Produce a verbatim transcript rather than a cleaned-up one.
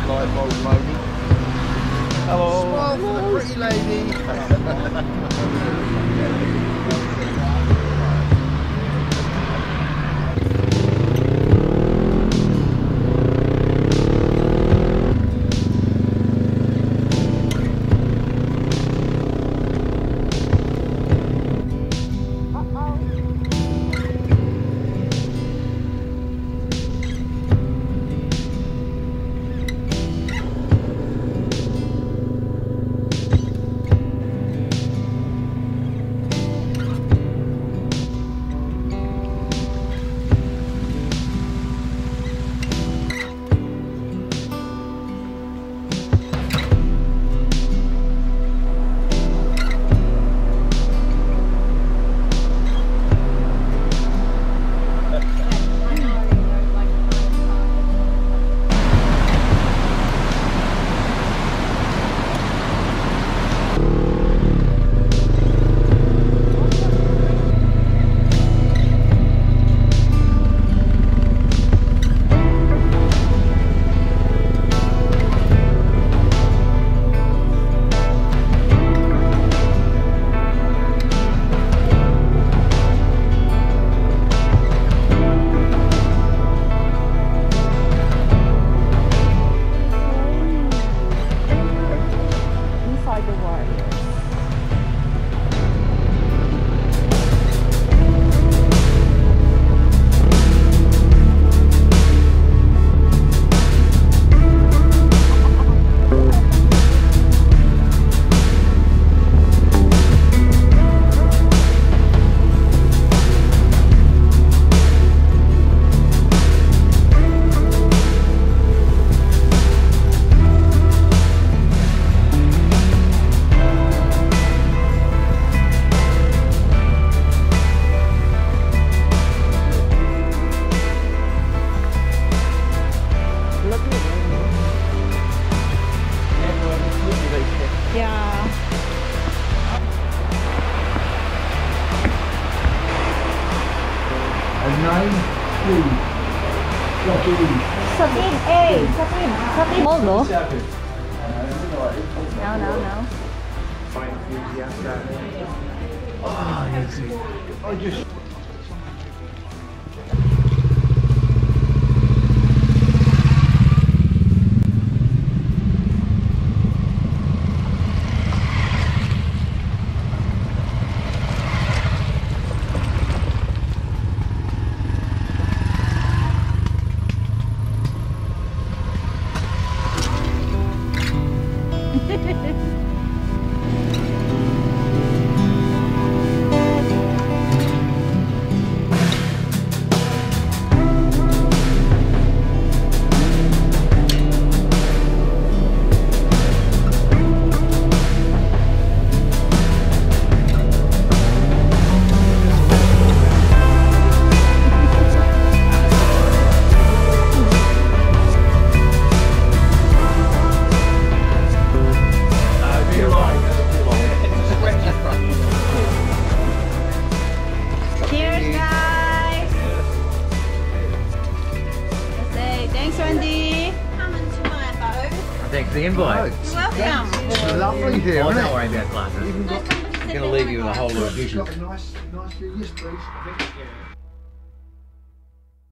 light bulb moment. Hello. Smile for the pretty lady. Sabine, hey, Sabine, Sabine. Hold no? No, no, no. Oh, easy. I just. Thanks for the invite. You're welcome. It's lovely here, Oh, isn't don't it? worry about glasses. Even got, I'm going to leave you with a whole lot of dishes. got a nice, nice view. Yes, please.